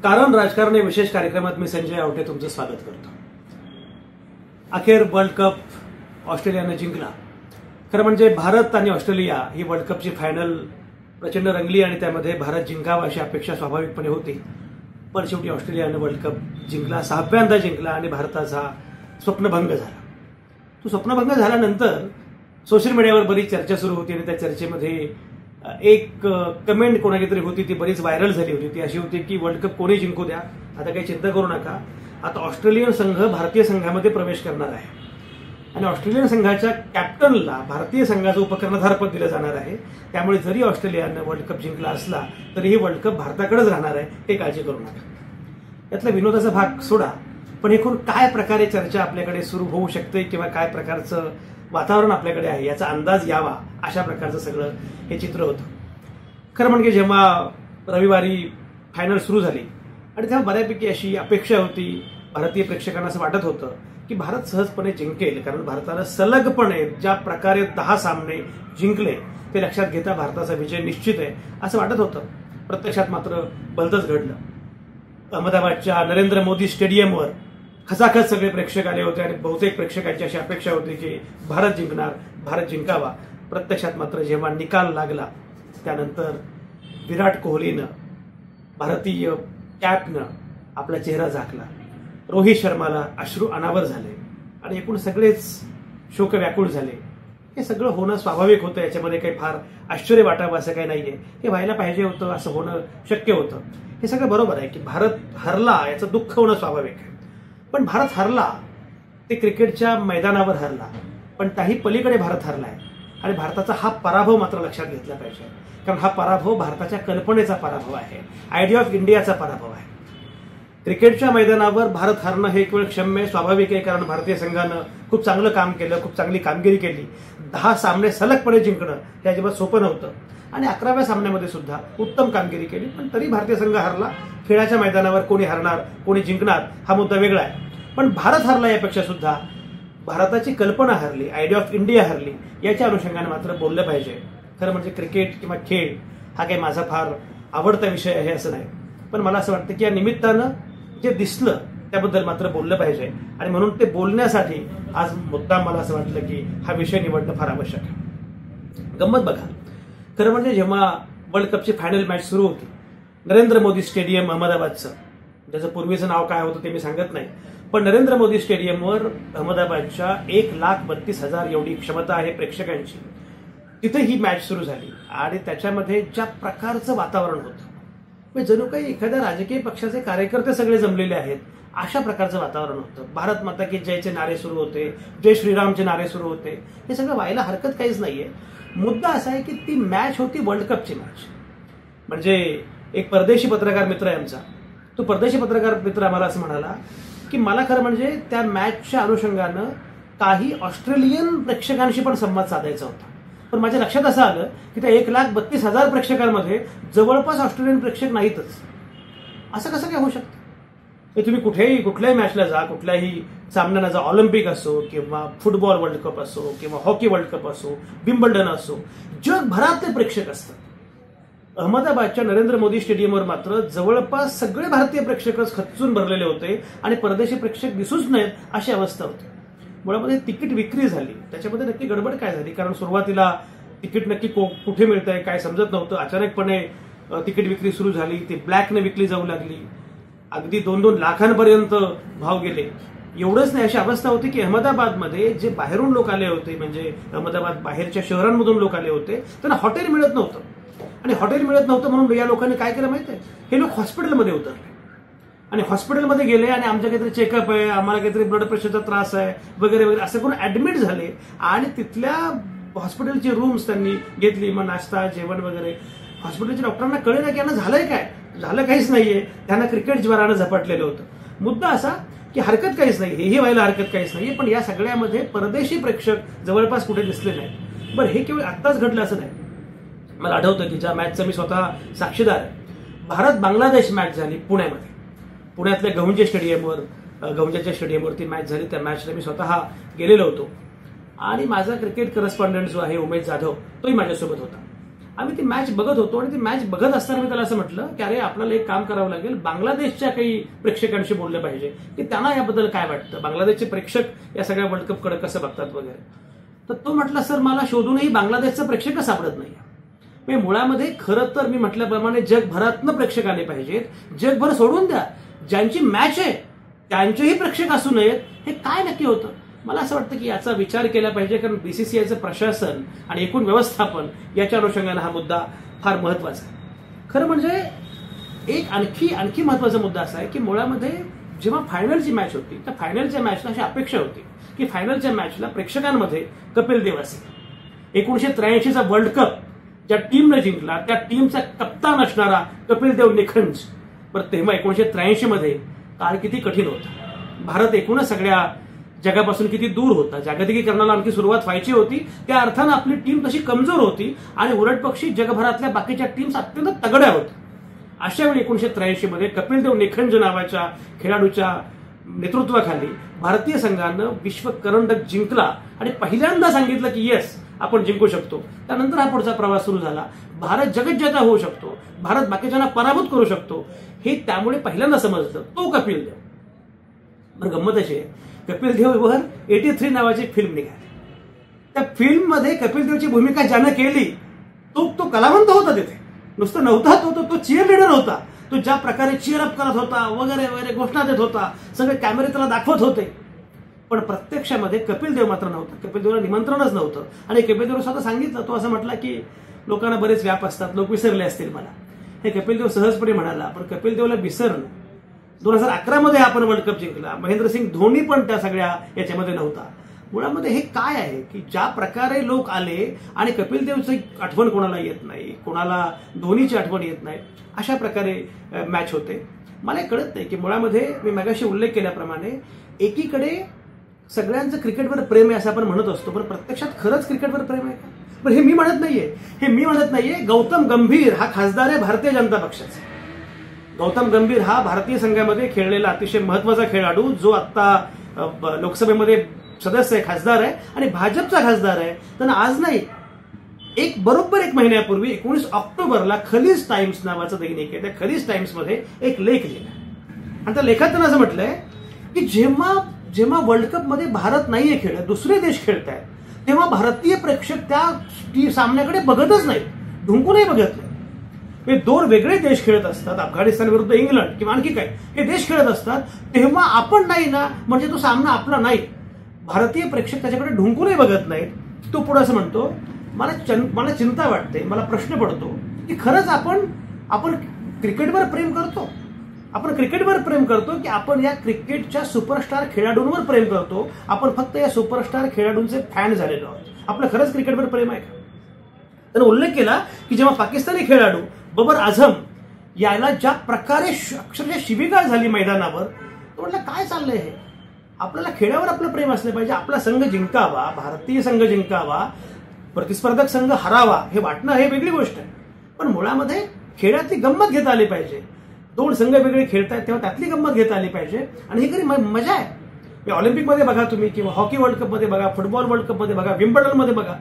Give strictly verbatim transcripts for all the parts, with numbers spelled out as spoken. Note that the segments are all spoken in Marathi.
कारण राजकारण या विशेष कार्यक्रमात मी संजय आवटे तुमचं स्वागत करतो। अखेर वर्ल्ड कप ऑस्ट्रेलियाने जिंकला। खरं म्हणजे भारत आणि ऑस्ट्रेलिया ही वर्ल्ड कपची फायनल प्रचंड रंगली आणि त्यामध्ये भारत जिंकावा अशी अपेक्षा स्वाभाविकपणे होती, पण शेवटी ऑस्ट्रेलियाने वर्ल्ड कप जिंकला, सहाव्यांदा जिंकला आणि भारताचा स्वप्नभंग झाला। तो स्वप्नभंग झाल्यानंतर सोशल मीडियावर बरीच चर्चा सुरू होती आणि त्या चर्चेमध्ये एक कमेंट कोणाची तरी होती, ती बरीच व्हायरल झाली होती। ती अशी होती की वर्ल्ड कप कोणी जिंकू द्या, आता काही चिंता करू नका, आता ऑस्ट्रेलियन संघ भारतीय संघामध्ये प्रवेश करणार आहे आणि ऑस्ट्रेलियन संघाच्या कॅप्टनला भारतीय संघाचं उपकर्णधारपद दिलं जाणार आहे। त्यामुळे जरी ऑस्ट्रेलियानं वर्ल्ड कप जिंकला असला तरीही वर्ल्ड कप भारताकडेच राहणार आहे, हे काळजी करू नका। यातला विनोदाचा भाग सोडा, पण एकूण काय प्रकारे चर्चा आपल्याकडे सुरू होऊ शकते किंवा काय प्रकारचं वातावरण आपल्याकडे आहे याचा अंदाज यावा अशा प्रकारचं सगळं हे चित्र होतं। खरं म्हणजे जेव्हा रविवारी फायनल सुरू झाली आणि तेव्हा बऱ्यापैकी अशी अपेक्षा होती, भारतीय प्रेक्षकांना असं वाटत होतं की भारत सहजपणे जिंकेल, कारण भारतानं सलगपणे ज्या प्रकारे दहा सामने जिंकले ते लक्षात घेता भारताचा विजय निश्चित आहे असं वाटत होतं। प्रत्यक्षात मात्र भलतंच घडलं। अहमदाबादच्या नरेंद्र मोदी स्टेडियमवर खचाखच सगळे प्रेक्षक आले होते आणि बहुतेक प्रेक्षकांची अशी अपेक्षा होती की भारत जिंकणार, भारत जिंकावा। प्रत्यक्षात मात्र जेव्हा निकाल लागला त्यानंतर विराट कोहलीनं, भारतीय कॅपनं आपला चेहरा झाकला, रोहित शर्माला अश्रू अनावर झाले आणि एकूण सगळेच शोक व्याकुळ झाले। हे सगळं होणं स्वाभाविक होतं, याच्यामध्ये काही फार आश्चर्य वाटावं असं काही नाहीये, हे व्हायला पाहिजे होतं, असं होणं शक्य होतं। हे सगळं बरोबर आहे की भारत हरला याचं दुःख होणं स्वाभाविक आहे, पण भारत हरला ते क्रिकेटच्या मैदानावर हरला, पण त्याही पलीकडे भारत हरलाय आणि भारताचा हा पराभव मात्र लक्षात घेतला पाहिजे, कारण हा पराभव भारताच्या कल्पनेचा पराभव आहे, आयडिया ऑफ इंडियाचा पराभव आहे। क्रिकेटच्या मैदानावर भारत हरणं हे एक वेळ क्षम्य स्वाभाविक आहे, कारण भारतीय संघानं खूप चांगलं काम केलं, खूप चांगली कामगिरी केली, दहा सामने सलगपणे जिंकणं हे अजिबात सोपं नव्हतं आणि अकराव्या सामन्यामध्ये सुद्धा उत्तम कामगिरी केली, पण तरी भारतीय संघ हरला। खेळाच्या मैदानावर कोणी हरणार कोणी जिंकणार हा मुद्दा वेगळा आहे, पण भारत हरला यापेक्षा सुद्धा भारताची कल्पना हरली, आयडिया ऑफ इंडिया हरली, याच्या अनुषंगाने मात्र बोललं पाहिजे। खरं म्हणजे क्रिकेट किंवा खेळ हा काही माझा फार आवडता विषय आहे असं नाही, पण मला असं वाटतं की या निमित्तानं जे दिसलं त्याबद्दल मात्र बोललं पाहिजे आणि म्हणून ते बोलण्यासाठी आज मुद्दाम मला असं वाटलं की हा विषय निवडणं फार आवश्यक आहे। गंमत बघा, खरं म्हणजे जेव्हा वर्ल्ड कपची फायनल मॅच सुरू होती, नरेंद्र मोदी स्टेडियम अहमदाबादचं, ज्याचं पूर्वीचं नाव काय होतं ते मी सांगत नाही, पण नरेंद्र मोदी स्टेडियमवर अहमदाबादच्या एक लाख बत्तीस हजार एवढी क्षमता आहे प्रेक्षकांची, तिथे ही मॅच सुरू झाली आणि त्याच्यामध्ये ज्या प्रकारचं वातावरण होतं, म्हणजे जणू काही एखाद्या राजकीय पक्षाचे कार्यकर्ते सगळे जमलेले आहेत अशा प्रकारचं वातावरण होतं। भारत माता की जयचे नारे सुरू होते, जय श्रीरामचे नारे सुरू होते, हे सगळं व्हायला हरकत काहीच नाहीये। मुद्दा असा आहे की ती मॅच होती वर्ल्ड कपची मॅच। म्हणजे एक परदेशी पत्रकार मित्र आहे आमचा, तो परदेशी पत्रकार मित्र आम्हाला असं म्हणाला की मला खरं म्हणजे त्या मॅचच्या अनुषंगानं काही ऑस्ट्रेलियन प्रेक्षकांशी पण संवाद साधायचा होता, पण माझ्या लक्षात असं आलं की त्या एक लाख बत्तीस हजार प्रेक्षकांमध्ये जवळपास ऑस्ट्रेलियन प्रेक्षक नाहीतच। असं कसं काय होऊ शकतं? तुम्ही कुठेही कुठल्याही मॅचला जा, कुठल्याही सामन्याला जा, ऑलिम्पिक असो किंवा फुटबॉल वर्ल्ड कप असो किंवा हॉकी वर्ल्ड कप असो, विम्बल्डन असो, जगभरातले प्रेक्षक असतात। अहमदाबादच्या नरेंद्र मोदी स्टेडियमवर मात्र जवळपास सगळे भारतीय प्रेक्षकच खच्चून भरलेले होते आणि परदेशी प्रेक्षक दिसूच नयेत अशी अवस्था होती। मुळामध्ये तिकीट विक्री झाली, त्याच्यामध्ये नक्की गडबड काय झाली, कारण सुरुवातीला तिकीट नक्की कुठे मिळतंय काय समजत नव्हतं, अचानकपणे तिकीट विक्री सुरू झाली, ती ब्लॅकने विकली जाऊ लागली, अगदी दोन दोन लाखांपर्यंत भाव गेले। एवढंच नाही, अशी अवस्था होती की अहमदाबादमध्ये जे बाहेरून लोक आले होते, म्हणजे अहमदाबाद बाहेरच्या शहरांमधून लोक आले होते, त्यांना हॉटेल मिळत नव्हतं आणि हॉटेल मिळत नव्हतं म्हणून या लोकांनी काय केलं माहितीये, हे लोक हॉस्पिटलमध्ये उतरले आणि हॉस्पिटलमध्ये गेले आणि आमच्या काहीतरी चेकअप आहे, आम्हाला काहीतरी ब्लड प्रेशरचा त्रास आहे वगैरे वगैरे असं करून ऍडमिट झाले आणि तिथल्या हॉस्पिटलची रूम्स त्यांनी घेतली, मग नाश्ता जेवण वगैरे। हॉस्पिटलच्या डॉक्टरांना कळलं की यांना झालंय काय, झालं काहीच नाहीये, त्यांना क्रिकेट ज्वरानं झपाटलेलं होतं। मुद्दा असा की हरकत काहीच नाही, हेही व्हायला हरकत काहीच नाहीये, पण या सगळ्यामध्ये परदेशी प्रेक्षक जवळपास कुठे दिसले नाहीत। बरं, हे केवळ आत्ताच घडलं असं नाही, मला आठवतं की ज्या मॅचचा मी स्वतः साक्षीदार आहे, भारत बांगलादेश मॅच झाली पुण्यामध्ये, पुण्यातल्या गहुंजे स्टेडियमवर, गहुंजेच्या स्टेडियमवरती मॅच झाली। त्या मॅचला मी स्वतः गेलेलो होतो आणि माझा क्रिकेट करस्पॉन्डंट जो आहे उमेश जाधव, तोही माझ्यासोबत होता आम्ही ती मॅच बघत होतो आणि ती मॅच बघत असताना मी त्याला असं म्हटलं की अरे आपल्याला एक काम करावं लागेल, बांगलादेशच्या काही प्रेक्षकांशी बोललं पाहिजे की त्यांना याबद्दल काय वाटतं, बांगलादेशचे प्रेक्षक या सगळ्या वर्ल्ड कपकडे कसं बघतात वगैरे. तर तो म्हटला सर मला शोधूनही बांगलादेशचं प्रेक्षक सापडत नाही. म्हणजे मुळामध्ये खरं तर मी म्हटल्याप्रमाणे जगभरातनं प्रेक्षक आले पाहिजेत. जगभर सोडून द्या, ज्यांची मॅच आहे त्यांचेही प्रेक्षक असू नयेत. हे काय नक्की होतं? मला असं वाटतं की याचा विचार केला पाहिजे, कारण बीसीसीआयचं प्रशासन आणि एकूण व्यवस्थापन याच्या अनुषंगाने हा मुद्दा फार महत्वाचा आहे. खरं म्हणजे एक आणखी आणखी महत्वाचा मुद्दा असा आहे की मुळामध्ये जेव्हा फायनलची मॅच होती त्या फायनलच्या मॅचला अशी अपेक्षा होती की फायनलच्या मॅचला प्रेक्षकांमध्ये कपिल देव असेल. एकोणीशे त्र्याऐंशीचा वर्ल्ड कप ज्या टीमने जिंकला त्या टीमचा कप्तान असणारा कपिल देव निखंज. पण तेव्हा एकोणीशे त्र्याऐंशी मध्ये काळ किती कठीण होता. भारत एकूणच सगळ्या जगापासून किती दूर होता. जागतिकीकरणाला आणखी सुरुवात व्हायची होती. त्या अर्थानं आपली टीम तशी कमजोर होती आणि उलटपक्षी जगभरातल्या बाकीच्या टीम्स अत्यंत तगड्या होत्या. अशा वेळी एकोणीशे त्र्याऐंशी मध्ये कपिल देव निखंज नावाच्या खेळाडूच्या नेतृत्वाखाली भारतीय संघानं विश्व करंडक जिंकला आणि पहिल्यांदा सांगितलं की येस आपण जिंकू शकतो. त्यानंतर हा पुढचा प्रवास सुरू झाला. भारत जगज्जेता होऊ शकतो, भारत बाकीच्यांना पराभूत करू शकतो, हे त्यामुळे पहिल्यांदा समजलं तो कपिल देव. बरं गंमत अशी आहे, कपिल देववर एटी थ्री नावाची फिल्म निघाली. त्या फिल्ममध्ये कपिल देवची भूमिका ज्यानं केली तो तो कलावंत होता. तिथे नुसतं नव्हता, तो तो, तो चिअर लीडर होता. तो ज्या प्रकारे चिअरअप करत होता वगैरे वगैरे घोषणा देत होता, सगळे कॅमेरे त्याला दाखवत होते. पण प्रत्यक्षामध्ये कपिल देव मात्र नव्हता. कपिल देवला निमंत्रणच नव्हतं. आणि कपिल देव स्वतः सांगितलं, तो असं म्हटला की लोकांना बरेच व्याप असतात, लोक विसरले असतील मला. हे कपिल देव सहजपणे म्हणाला. पण कपिल देवला विसरणं, दोन हजार अकरा मध्ये आपण वर्ल्ड कप जिंकला, महेंद्रसिंग धोनी पण त्या सगळ्या याच्यामध्ये नव्हता. मुळामध्ये हे काय आहे की ज्या प्रकारे लोक आले आणि कपिल देवची आठवण कोणाला येत नाही, कोणाला धोनीची आठवण येत नाही, अशा प्रकारे मॅच होते. मला हे कळत नाही की मुळामध्ये मी मगाशी उल्लेख केल्याप्रमाणे एकीकडे सगळ्यांचं क्रिकेटवर प्रेम आहे असं आपण म्हणत असतो, पण प्रत्यक्षात खरंच क्रिकेटवर प्रेम आहे का? पण हे मी म्हणत नाहीये, हे मी म्हणत नाहीये. गौतम गंभीर हा खासदार आहे भारतीय जनता पक्षाचा. गौतम गंभीर हा भारतीय संघामध्ये खेळलेला अतिशय महत्वाचा खेळाडू, जो आता लोकसभेमध्ये सदस्य आहे, खासदार आहे आणि भाजपचा खासदार आहे. त्यांना आज नाही, एक बरोबर एक महिन्यापूर्वी एकोणीस ऑक्टोबरला खलीज टाइम्स नावाचं दैनिक आहे, त्या खलीज टाइम्समध्ये एक लेख लिहिला आणि त्या लेखात त्यांना असं म्हटलंय की जेव्हा जेव्हा वर्ल्ड कप मध्ये भारत नाहीये खेळत, दुसरे देश खेळत आहेत, तेव्हा भारतीय प्रेक्षक त्या सामन्याकडे बघतच नाहीत, ढुंकूनही बघत नाही. दोन वेगळे देश खेळत असतात, अफगाणिस्तान विरुद्ध इंग्लंड किंवा आणखी काय, हे देश खेळत असतात, तेव्हा आपण नाही ना, म्हणजे तो सामना आपला नाही. भारतीय प्रेक्षक त्याच्याकडे ढुंकूनही बघत नाहीत. तो पुढे असं म्हणतो, मला मला चिंता वाटते, मला प्रश्न पडतो की खरंच आपण आपण क्रिकेटवर प्रेम करतो, आपण क्रिकेटवर प्रेम करतो की आपण या क्रिकेटच्या सुपरस्टार खेळाडूंवर प्रेम करतो, आपण फक्त या सुपरस्टार खेळाडूंचे फॅन झालेलो आहोत. आपलं खरंच क्रिकेटवर प्रेम आहे का? त्याने उल्लेख केला की जेव्हा पाकिस्तानी खेळाडू बबर आझम याला ज्या प्रकारे अक्षरशः शिवीगाळ झाली मैदानावर, तो म्हटलं काय चाललंय हे? आपल्याला खेळावर आपलं प्रेम असलं पाहिजे, आपला संघ जिंकावा, भारतीय संघ जिंकावा, प्रतिस्पर्धक संघ हरावा हे वाटणं हे वेगळी गोष्ट आहे. पण मुळामध्ये खेळातली गंमत घेता आली पाहिजे. दोन संघ वेगळे खेळतायत तेव्हा त्यातली गंमत घेता आली पाहिजे आणि ही खरी मजा आहे. ऑलिम्पिकमध्ये बघा तुम्ही, किंवा हॉकी वर्ल्ड कप मध्ये बघा, फुटबॉल वर्ल्ड कप मध्ये बघा, विम्बल्डन मध्ये बघा,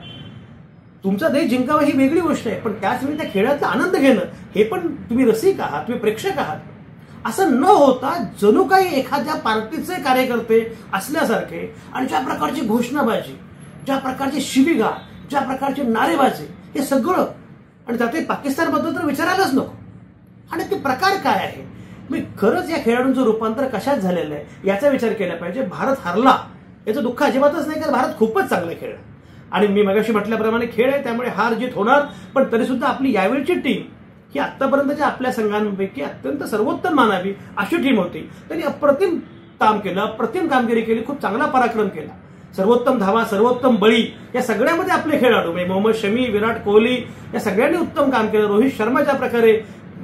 तुमचा देश जिंकावा ही वेगळी गोष्ट आहे, पण त्याचवेळी त्या खेळातला आनंद घेणं हे पण तुम्ही रसिक आहात, तुम्ही प्रेक्षक आहात, असं न होता जणू काही एखाद्या पार्टीचे कार्यकर्ते असल्यासारखे आणि ज्या प्रकारची घोषणाबाजी, ज्या प्रकारची शिवीगाळ, ज्या प्रकारची नारेबाजी, हे सगळं, आणि त्यात पाकिस्तानबद्दल तर विचारायलाच नको. आणि ते प्रकार काय आहे? मी खरंच या खेळाडूंचं रूपांतर कशात झालेलं आहे याचा विचार केला पाहिजे. भारत हरला याचं दुःख अजिबातच नाही, कारण भारत खूपच चांगलं खेळला आणि मी मगाशी म्हटल्याप्रमाणे खेळ आहे, त्यामुळे हार जीत होणार. पण तरी सुद्धा आपली यावेळची टीम ही आतापर्यंतच्या आपल्या संघांपैकी अत्यंत सर्वोत्तम मानावी अशी टीम होती. त्यांनी अप्रतिम काम केलं, अप्रतिम कामगिरी केली, खूप चांगला पराक्रम केला. सर्वोत्तम धावा, सर्वोत्तम बळी या सगळ्यामध्ये आपले खेळाडू म्हणजे मोहम्मद शमी, विराट कोहली या सगळ्यांनी उत्तम काम केलं. रोहित शर्मा ज्या प्रकारे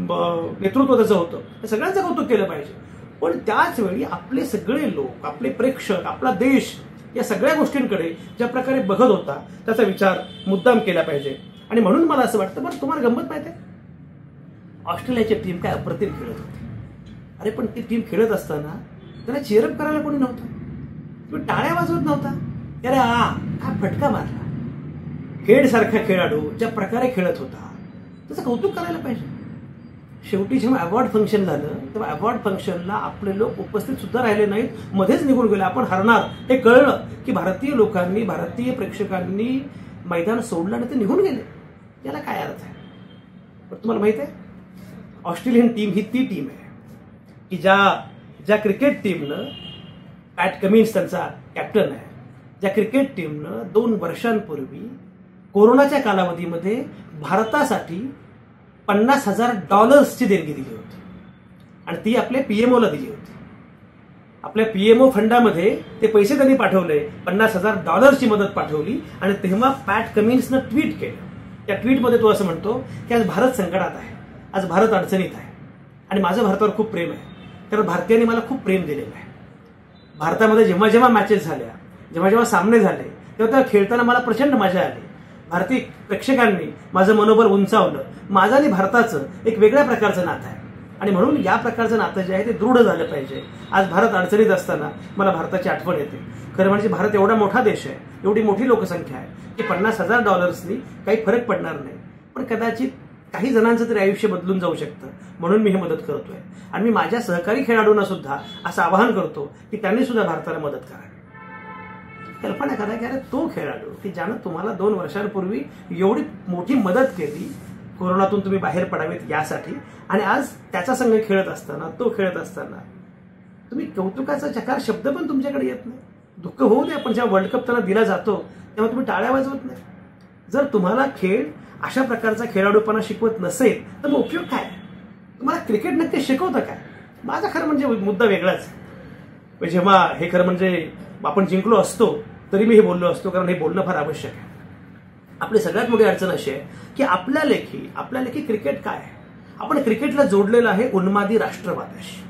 नेतृत्व त्याचं होतं, या सगळ्यांचं कौतुक केलं पाहिजे. पण त्याच वेळी आपले सगळे लोक, आपले प्रेक्षक, आपला देश या सगळ्या गोष्टींकडे ज्या प्रकारे बघत होता त्याचा विचार मुद्दाम केला पाहिजे. आणि म्हणून मला असं वाटतं, बरं तुम्हाला गंमत माहिती आहे, ऑस्ट्रेलियाची टीम काय अप्रतिम खेळत होती. अरे पण ती टीम खेळत असताना त्याला चीअरअप करायला कोणी नव्हतं, तुम्ही टाळ्या वाजवत नव्हता. अरे हा काय फटका मारला. हेड सारखा खेळाडू ज्या प्रकारे खेळत होता, त्याचं कौतुक करायला पाहिजे. शेवटी जेव्हा अवॉर्ड फंक्शन झालं तेव्हा अवॉर्ड फंक्शनला आपले लोक उपस्थित सुद्धा राहिले नाहीत, मध्येच निघून गेले. आपण हरणार हे कळलं की भारतीय लोकांनी, भारतीय प्रेक्षकांनी मैदान सोडलं आणि ते निघून गेले. याला काय अर्थ आहे? पण तुम्हाला माहित आहे, ऑस्ट्रेलियन टीम ही ती टीम आहे की ज्या ज्या क्रिकेट टीमनं, पॅट कमिन्स त्यांचा कॅप्टन आहे, ज्या क्रिकेट टीमनं दोन वर्षांपूर्वी कोरोनाच्या कालावधीमध्ये भारतासाठी पन्नास हजार डॉलर्सची देणगी दिली होती आणि ती आपल्या पीएमओला दिली होती. आपल्या पीएमओ फंडामध्ये ते पैसे त्यांनी पाठवले, पन्नास हजार डॉलर्सची मदत पाठवली आणि तेव्हा पॅट कमिन्सनं ट्विट केलं. त्या ट्विटमध्ये तो असं म्हणतो की आज भारत संकटात आहे, आज भारत अडचणीत आहे आणि माझं भारतावर खूप प्रेम आहे, कारण भारतीयांनी मला खूप प्रेम दिलेलं आहे. भारतामध्ये जेव्हा जेव्हा मॅचेस झाल्या, जेव्हा जेव्हा सामने झाले तेव्हा तेव्हा खेळताना मला प्रचंड मजा आली. भारतीय प्रेक्षकांनी माझं मनोबल उंचावलं. माझं आणि भारताचं एक वेगळ्या प्रकारचं नातं आहे आणि म्हणून या प्रकारचं नातं जे आहे ते दृढ झालं पाहिजे. आज भारत अडचणीत असताना मला भारताची आठवण येते. खरं म्हणजे भारत एवढा मोठा देश आहे, एवढी मोठी लोकसंख्या आहे की पन्नास हजार डॉलर्सनी काही फरक पडणार नाही, पण कदाचित काही जणांचं तरी आयुष्य बदलून जाऊ शकतं. म्हणून मी ही मदत करतोय आणि मी माझ्या सहकारी खेळाडूंना सुद्धा असं आवाहन करतो की त्यांनी सुद्धा भारताला मदत करावी. कल्पना करा की अरे तो खेळाडू की ज्यानं तुम्हाला दोन वर्षांपूर्वी एवढी मोठी मदत केली कोरोनातून तुम्ही बाहेर पडावेत यासाठी, आणि आज त्याचा संघ खेळत असताना, तो खेळत असताना तुम्ही कौतुकाचा चकार शब्द पण तुमच्याकडे येत नाही. दुःख होऊ दे, पण जेव्हा वर्ल्ड कप त्यांना दिला जातो तेव्हा तुम्ही टाळ्या वाजवत नाही. जर तुम्हाला खेळ अशा प्रकारचा खेळाडूपणा शिकवत नसेल तर मग उपयोग काय? तुम्हाला क्रिकेट नक्की शिकवतं काय? माझा खरं म्हणजे मुद्दा वेगळाच. जेव्हा हे खरं म्हणजे आपण जिंकलो असतो तरी मी हे बोललो असतो, कारण हे बोलणं फार आवश्यक आहे. आपली सगळ्यात मोठी अडचण अशी आहे की आपल्या लेखी आपल्या लेखी क्रिकेट काय आहे? आपण क्रिकेटला जोडलेलं आहे उन्मादी राष्ट्रवादाशी,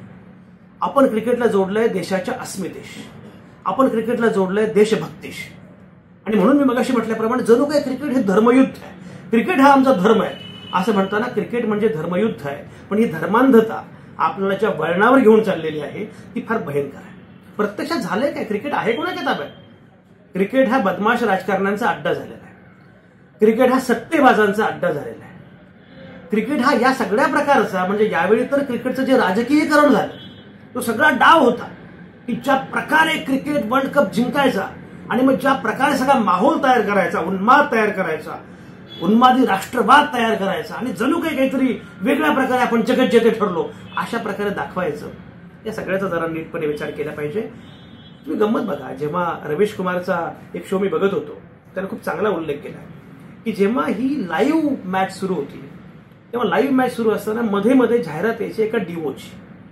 आपण क्रिकेटला जोडलंय देशाच्या अस्मितेशी, आपण क्रिकेटला जोडलंय देशभक्तीशी. आणि म्हणून मी मगाशी म्हटल्याप्रमाणे जणू काय क्रिकेट हे धर्मयुद्ध आहे, क्रिकेट हा आमचा धर्म आहे असं म्हणताना क्रिकेट म्हणजे धर्मयुद्ध आहे. पण ही धर्मांधता आपल्याला ज्या वळणावर घेऊन चाललेली आहे ती फार भयंकर आहे. प्रत्यक्षात झालंय काय? क्रिकेट आहे कोणाच्या ताब्यात? क्रिकेट हा बदमाश राजकारण्यांचा अड्डा झालेला आहे, क्रिकेट हा सट्टेबाजांचा अड्डा झालेला आहे, क्रिकेट हा या सगळ्या प्रकारचा, म्हणजे यावेळी तर क्रिकेटचं जे राजकीयकरण झालं तो सगळा डाव होता की ज्या प्रकारे क्रिकेट वर्ल्ड कप जिंकायचा आणि मग ज्या प्रकारे सगळा माहोल तयार करायचा, उन्माद तयार करायचा, उन्मादी राष्ट्रवाद तयार करायचा आणि जणू काही काहीतरी वेगळ्या प्रकारे आपण जगत जेते ठरलो अशा प्रकारे दाखवायचं. या सगळ्याचा जरा नीटपणे विचार केला पाहिजे. तुम्ही गंमत बघा, जेव्हा रवीश कुमारचा एक शो मी बघत होतो त्याने खूप चांगला उल्लेख केला की जेव्हा ही लाईव्ह मॅच सुरू होती तेव्हा लाईव्ह मॅच सुरू असताना मध्ये मध्ये जाहिरात यायची एका डिओची,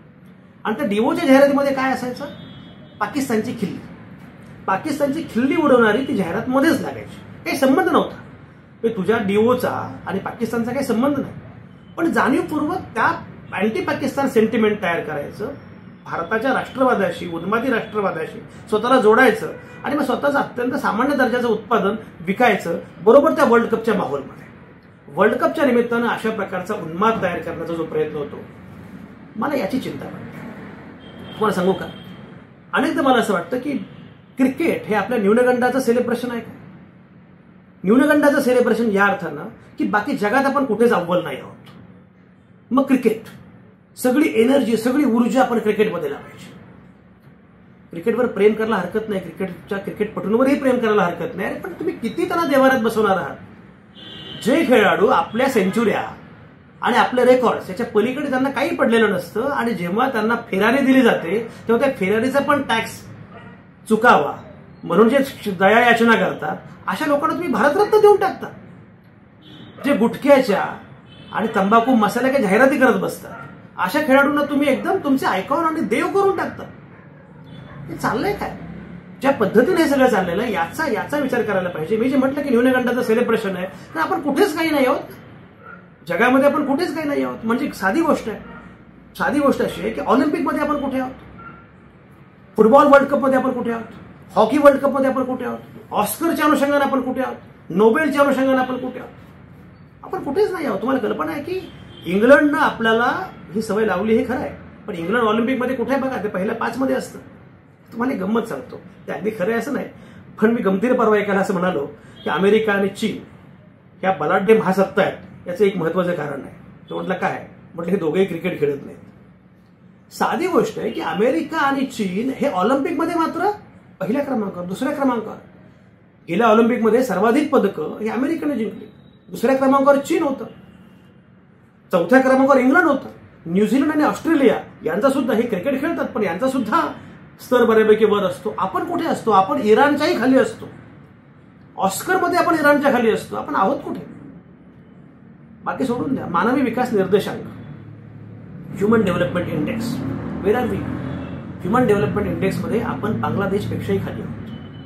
आणि त्या डिओच्या जाहिरातीमध्ये काय असायचं? पाकिस्तानची खिल्ली. पाकिस्तानची खिल्ली उडवणारी ती जाहिरात मध्येच लागायची. काही संबंध नव्हता तुझ्या डिओचा आणि पाकिस्तानचा काही संबंध नाही, पण जाणीवपूर्वक त्या अँटी पाकिस्तान सेंटिमेंट तयार करायचं, भारताच्या राष्ट्रवादाशी, उन्मादी राष्ट्रवादाशी स्वतःला जोडायचं आणि मग स्वतःचं अत्यंत सामान्य दर्जाचं उत्पादन विकायचं, बरोबर त्या वर्ल्ड कपच्या माहोलमध्ये. वर्ल्ड कपच्या निमित्तानं अशा प्रकारचा उन्माद तयार करण्याचा जो प्रयत्न होतो, मला याची चिंता वाटते. तुम्हाला सांगू का, अनेकदा मला असं वाटतं की क्रिकेट हे आपल्या न्यूनगंडाचं सेलिब्रेशन आहे का? न्यूनगंडाचं सेलिब्रेशन या अर्थानं की बाकी जगात आपण कुठेच अव्वल नाही आहोत, मग क्रिकेट सगळी एनर्जी, सगळी ऊर्जा आपण क्रिकेटमध्ये लावायची. क्रिकेटवर प्रेम करायला हरकत नाही, क्रिकेटच्या क्रिकेटपटूंवरही प्रेम करायला हरकत नाही, पण तुम्ही किती त्यांना देवारात बसवणार आहात? जे खेळाडू आपल्या सेंचुऱ्या आणि आपले रेकॉर्ड याच्या पलीकडे त्यांना काही पडलेलं नसतं, आणि जेव्हा त्यांना फेरारी दिली जाते तेव्हा त्या फेरारीचा पण टॅक्स चुकावा म्हणून जे दया याचना करतात अशा लोकांना तुम्ही भारतरत्न देऊन टाकता. जे गुटख्याच्या आणि तंबाखू मसाल्याच्या जाहिराती करत बसतात अशा खेळाडूंना तुम्ही एकदम तुमचे आयकॉन आणि देव करून टाकता. हे चाललंय काय? ज्या पद्धतीने हे सगळं चाललेलं आहे याचा याचा विचार करायला पाहिजे. मी जे म्हटलं की न्यूनगंडाचं सेलिब्रेशन आहे, तर आपण कुठेच काही नाही आहोत, जगामध्ये आपण कुठेच काही नाही आहोत. म्हणजे साधी गोष्ट आहे, साधी गोष्ट अशी आहे की ऑलिम्पिकमध्ये आपण कुठे आहोत, फुटबॉल वर्ल्ड कपमध्ये आपण कुठे आहोत, हॉकी वर्ल्ड कपमध्ये आपण कुठे आहोत, ऑस्करच्या अनुषंगाने आपण कुठे आहोत, नोबेलच्या अनुषंगाने आपण कुठे आहोत? आपण कुठेच नाही आहोत. तुम्हाला कल्पना आहे की इंग्लंडनं आपल्याला ही सवय लावली, हे खरं आहे, पण इंग्लंड ऑलिम्पिकमध्ये कुठे आहे बघा, ते पहिल्या पाच मध्ये असतं. तुम्हाला एक गंमत सांगतो, ते अगदी खरं आहे असं नाही, पण मी गमतीने परवा ऐकायला असं म्हणालो की अमेरिका आणि चीन ह्या बलाढ्य महासत्ता आहेत याचं एक महत्वाचं कारण आहे. तो म्हटलं काय? म्हटलं हे दोघेही क्रिकेट खेळत नाहीत. साधी गोष्ट आहे की अमेरिका आणि चीन हे ऑलिम्पिकमध्ये मात्र पहिल्या क्रमांकावर, दुसऱ्या क्रमांकावर. गेल्या ऑलिम्पिकमध्ये सर्वाधिक पदकं हे अमेरिकेने जिंकली. दुसऱ्या क्रमांकावर चीन होतं, चौथ्या क्रमांकावर इंग्लंड होतं. न्यूझीलंड आणि ऑस्ट्रेलिया यांचा सुद्धा हे क्रिकेट खेळतात, पण यांचा सुद्धा स्तर बऱ्यापैकी वर असतो. आपण कुठे असतो? आपण इराणच्याही खाली असतो. ऑस्करमध्ये आपण इराणच्या खाली असतो. आपण आहोत कुठे? बाकी सोडून द्या. मानवी विकास निर्देशांक, human development index, where are we? Human development इंडेक्समध्ये आपण बांगलादेशपेक्षाही खाली आहोत.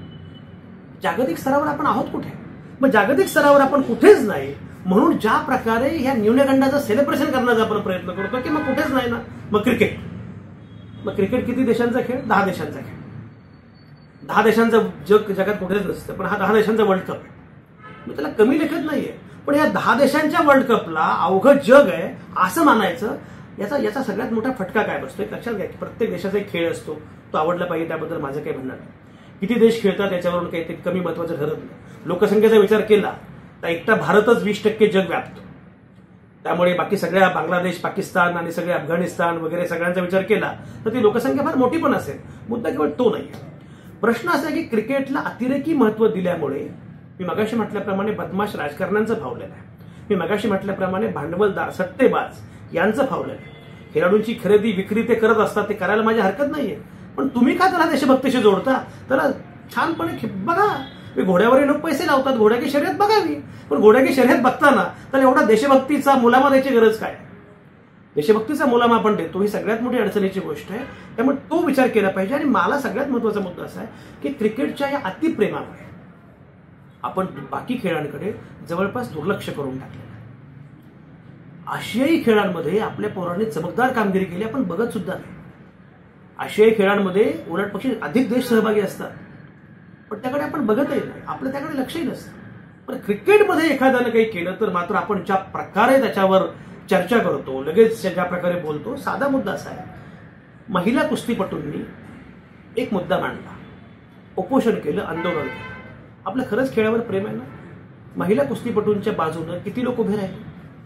जागतिक स्तरावर आपण आहोत कुठे? मग जागतिक स्तरावर आपण कुठेच नाही, म्हणून ज्या प्रकारे या न्यूनगंडाचं सेलिब्रेशन करण्याचा आपण प्रयत्न करतो की मग कुठेच नाही ना, मग क्रिकेट. मग क्रिकेट किती देशांचा खेळ? दहा देशांचा खेळ. दहा देशांचं जग जगात कुठेच नसतं, पण हा दहा देशांचा वर्ल्ड कप आहे. मी त्याला कमी लेखत नाहीये, पण या दहा देशांच्या वर्ल्ड कपला अवघड जग आहे असं मानायचं, याचा याचा सगळ्यात मोठा फटका काय बसतो? एक लक्षात घ्या की प्रत्येक देशाचा एक खेळ असतो, तो आवडला पाहिजे, त्याबद्दल माझं काही म्हणणं नाही. किती देश खेळतात याच्यावरून काही ते कमी महत्वाचं ठरत नाही. लोकसंख्येचा विचार केला तर एकटा भारतच वीस टक्के जग व्यापतो. त्यामुळे बाकी सगळ्या बांगलादेश, पाकिस्तान आणि सगळे अफगाणिस्तान वगैरे सगळ्यांचा विचार केला तर ती लोकसंख्या फार मोठी पण असेल. मुद्दा केवळ तो नाही. प्रश्न असा आहे की क्रिकेटला अतिरेकी महत्व दिल्यामुळे मी मगाशी म्हटल्याप्रमाणे बदमाश राजकारण्यांचं फावलेलं आहे. मी मगाशी म्हटल्याप्रमाणे भांडवलदार, सट्टेबाज यांचं फावलेलं आहे. खेळाडूंची खरेदी विक्री ते करत असतात, ते करायला माझी हरकत नाहीये, पण तुम्ही का त्याला देशभक्तीशी जोडता? त्याला छानपणे बघा. घोड्यावर लोक पैसे लावतात, घोड्याची शर्यत बघावी, पण घोड्याची शर्यत बघताना त्याला एवढा देशभक्तीचा मुलामा द्यायची गरज काय? देशभक्तीचा मुलामा आपण देतो, ही सगळ्यात मोठी अडचणीची गोष्ट आहे. त्यामुळे तो विचार केला पाहिजे. आणि मला सगळ्यात महत्वाचा मुद्दा असा आहे की क्रिकेटच्या या अतिप्रेमामुळे आपण बाकी खेळांकडे जवळपास दुर्लक्ष करून टाकलेलं आहे. आशियाई खेळांमध्ये आपल्या पोरांनी चमकदार कामगिरी केली, आपण बघत सुद्धा नाही. आशियाई खेळांमध्ये उलट पक्षी अधिक देश सहभागी असतात, पण त्याकडे आपण बघतही नाही, आपलं त्याकडे लक्षही नसतं. पण क्रिकेटमध्ये एखाद्यानं काही केलं तर मात्र आपण ज्या प्रकारे त्याच्यावर चर्चा करतो, लगेच ज्या प्रकारे बोलतो. साधा मुद्दा असा आहे, महिला कुस्तीपटूंनी एक मुद्दा मांडला, उपोषण केलं, आंदोलन केलं. आपलं खरंच खेळावर प्रेम आहे ना? महिला कुस्तीपटूंच्या बाजूनं किती लोक उभे राहिले?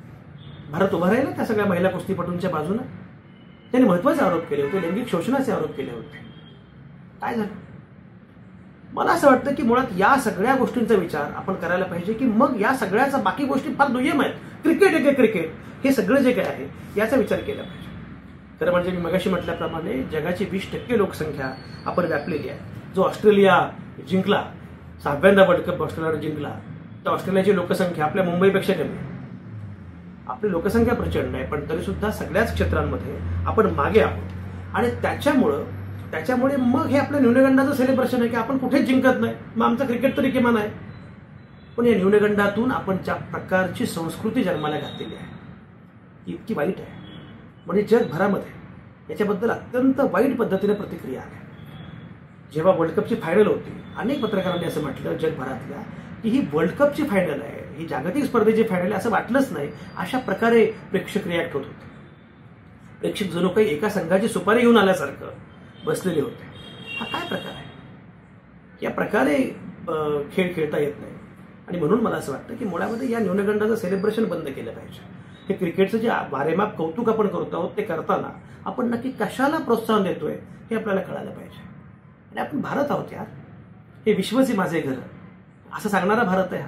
भारत उभा राहिला त्या सगळ्या महिला कुस्तीपटूंच्या बाजूनं? त्यांनी महत्वाचे आरोप केले होते, लैंगिक शोषणाचे आरोप केले होते. काय झालं? मला असं वाटतं की मुळात या सगळ्या गोष्टींचा विचार आपण करायला पाहिजे की मग या सगळ्याचा बाकी गोष्टी फार दुय्यम आहेत. क्रिकेट आहे, क्रिकेट हे सगळं जे काय आहे याचा विचार केला पाहिजे. खरं म्हणजे मी मगाशी म्हटल्याप्रमाणे जगाची वीस टक्के लोकसंख्या आपण व्यापलेली आहे. जो ऑस्ट्रेलिया जिंकला, सहाव्यांदा वर्ल्ड कप ऑस्ट्रेलियाने जिंकला, तर ऑस्ट्रेलियाची लोकसंख्या आपल्या मुंबईपेक्षा कमी आहे. आपली लोकसंख्या प्रचंड आहे, पण तरी सुद्धा सगळ्याच क्षेत्रांमध्ये आपण मागे आहोत. आणि त्याच्यामुळं त्याच्यामुळे मग हे आपल्या न्यूनगंडाचं सेलिब्रेशन आहे की आपण कुठेच जिंकत नाही, मग आमचं क्रिकेट तरी किमान आहे. पण या न्यूनगंडातून आपण ज्या प्रकारची संस्कृती जन्माला घातलेली आहे ती इतकी वाईट आहे, म्हणजे जगभरामध्ये याच्याबद्दल अत्यंत वाईट पद्धतीने प्रतिक्रिया आल्या. जेव्हा वर्ल्ड कपची फायनल होती, अनेक पत्रकारांनी असं म्हटलं जगभरातल्या की ही वर्ल्ड कपची फायनल आहे, ही जागतिक स्पर्धेची फायनल आहे, असं वाटलंच नाही. अशा प्रकारे प्रेक्षक रिॲक्ट होत होते. प्रेक्षक जणू काही एका संघाची सुपारी घेऊन आल्यासारखं बसलेले होते. हा काय प्रकार आहे? या प्रकारे खेळ खेळता येत नाही. आणि म्हणून मला असं वाटतं की मुळामध्ये या न्यूनगंडाचं सेलिब्रेशन बंद केलं पाहिजे. हे क्रिकेटचं जे वारेमाप कौतुक आपण करत आहोत ते करताना आपण नक्की कशाला प्रोत्साहन देतोय हे आपल्याला कळायला पाहिजे. आणि आपण भारत आहोत यार, हे विश्वचे माझे घर असं सांगणारा भारत आहे हा.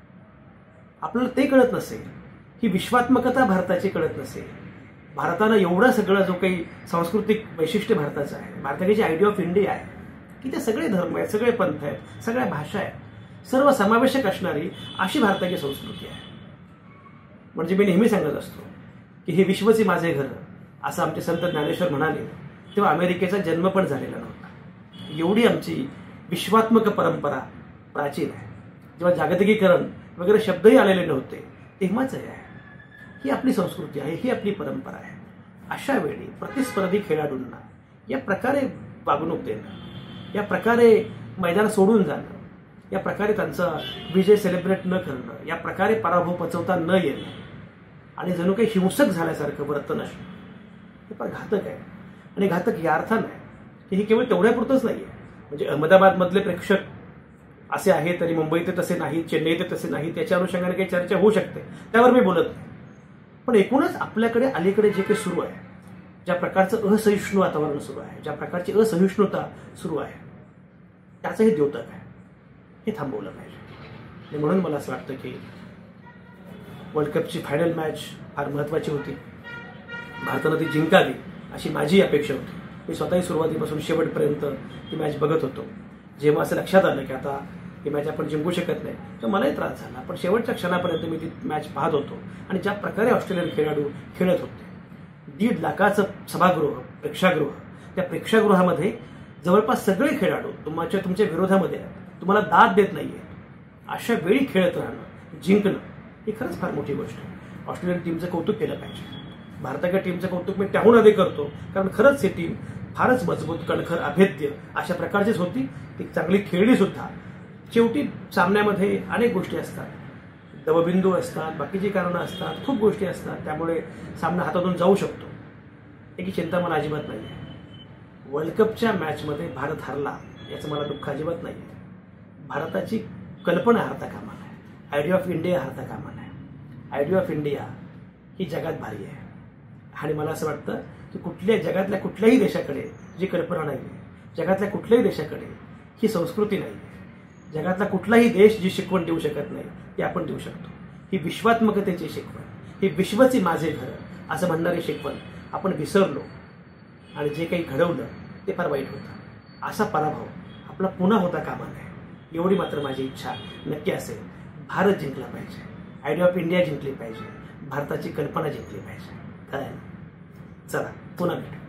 आपल्याला ते कळत नसेल, ही विश्वात्मकता भारताची कळत नसेल, भारतानं एवढं सगळं जो काही सांस्कृतिक वैशिष्ट्य भारताचं आहे, भारताची जी आयडिया ऑफ इंडिया आहे की ते सगळे धर्म आहेत, सगळे पंथ आहेत, सगळ्या भाषा आहेत, सर्व समावेशक असणारी अशी भारताची संस्कृती आहे. म्हणजे मी नेहमी सांगत असतो की हे विश्वचे माझे घर असं आमचे संत ज्ञानेश्वर म्हणाले तेव्हा अमेरिकेचा जन्म पण झालेला नव्हता. एवढी आमची विश्वात्मक परंपरा प्राचीन आहे. जेव्हा जागतिकीकरण वगैरे शब्दही आलेले नव्हते तेव्हाच आहे. ही आपली संस्कृती आहे, ही आपली परंपरा आहे. अशा वेळी प्रतिस्पर्धी खेळाडूंना या प्रकारे वागणूक देणं, या प्रकारे मैदान सोडून जाणं, या प्रकारे त्यांचा विजय सेलिब्रेट न करणं, या प्रकारे पराभव पचवता न येणं आणि जणू काही हिंसक झाल्यासारखं वर्तन असणं हे फार घातक आहे. आणि घातक या अर्थानं आहे की हे केवळ तेवढ्यापुरतंच नाही आहे. म्हणजे अहमदाबादमधले प्रेक्षक असे आहेत तरी मुंबईत तसे नाही, चेन्नईत तसे नाही, त्याच्या अनुषंगाने काही चर्चा होऊ शकते, त्यावर मी बोलत नाही. पण एकूणच आपल्याकडे अलीकडे जे काही सुरू आहे, ज्या प्रकारचं असहिष्णू वातावरण सुरू आहे, ज्या प्रकारची असहिष्णुता सुरू आहे, त्याचं हे द्योतक आहे, हे थांबवलं पाहिजे. म्हणून मला असं वाटतं की वर्ल्ड कपची फायनल मॅच फार महत्त्वाची होती. भारतानं ती जिंकावी अशी माझी अपेक्षा होती. मी स्वतःही सुरुवातीपासून शेवटपर्यंत ती मॅच बघत होतो. जेव्हा असं लक्षात आलं की आता ही मॅच आपण जिंकू शकत नाही, तर मलाही त्रास झाला. पण शेवटच्या क्षणापर्यंत मी ती मॅच पाहत होतो आणि ज्या प्रकारे ऑस्ट्रेलियन खेळाडू खेळत होते, दीड लाखाचं सभागृह, प्रेक्षागृह, त्या प्रेक्षागृहामध्ये जवळपास सगळे खेळाडू तुमच्या तुमच्या विरोधामध्ये आहेत, तुम्हाला दाद देत नाहीये, अशा वेळी खेळत राहणं, जिंकणं ही खरंच फार मोठी गोष्ट आहे. ऑस्ट्रेलियन टीमचं कौतुक केलं पाहिजे. भारताच्या टीमचं कौतुक मी त्याहून अधिक करतो, कारण खरंच ही टीम फारच मजबूत, कणखर, अभेद्य अशा प्रकारचीच होती. ती चांगली खेळली सुद्धा. शेवटी सामन्यामध्ये अनेक गोष्टी असतात, दवबिंदू असतात, बाकीची कारणं असतात, खूप गोष्टी असतात, त्यामुळे सामना हातातून जाऊ शकतो. याची चिंता मला अजिबात नाही आहे. वर्ल्ड कपच्या मॅचमध्ये भारत हरला याचं मला दुःख अजिबात नाही आहे. भारताची कल्पना हरता कामा नये, आयडिया ऑफ इंडिया हरता कामा नये. आयडिया ऑफ इंडिया ही जगात भारी आहे आणि मला असं वाटतं की कुठल्या जगातल्या कुठल्याही देशाकडे जी कल्पना नाही आहे, जगातल्या कुठल्याही देशाकडे ही संस्कृती नाही आहे, जगातला कुठलाही देश जी शिकवण देऊ शकत नाही ती आपण देऊ शकतो. ही विश्वात्मकतेची शिकवण, ही विश्वची माझे घर असं म्हणणारी शिकवण आपण विसरलो आणि जे काही घडवलं ते फार वाईट होतं. असा पराभव आपला पुन्हा होता कामा नये एवढी मात्र माझी इच्छा नक्की असेल. भारत जिंकला पाहिजे, आयडिया ऑफ इंडिया जिंकली पाहिजे, भारताची कल्पना जिंकली पाहिजे. काय चला पुन्हा भेटू.